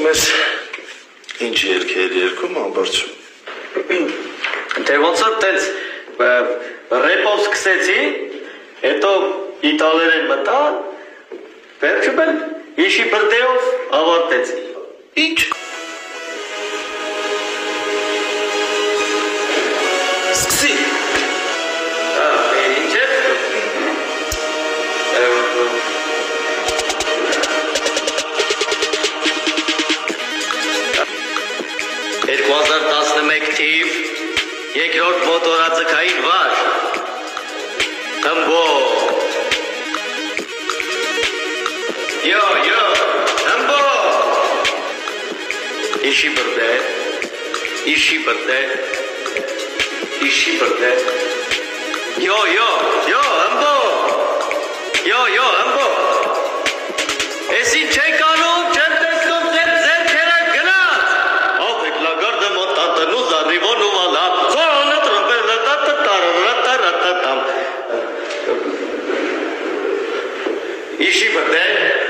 ես ինչ երգեր երգում ամբարձում։ Թե ոնց որ տենց ռեպով սկսեցի, հետո իտալերեն մտա, վերջում էլ իշի բրդեով ավարտեցի։ Ինչ։ Սկսի։ Ինչ է։ 2011 թիվ երկրորդ մոտորաձգային վար Հմբո Յո Հմբո Իշի բրդե Յո Հմբո Հմբո Ես ինչ եք անում չեմ տեսնում ձեր ձերքերը գնաց Ով եք լագարդը մոտանտնուզ arrivo nuvala Zona trombella Իշի բրդե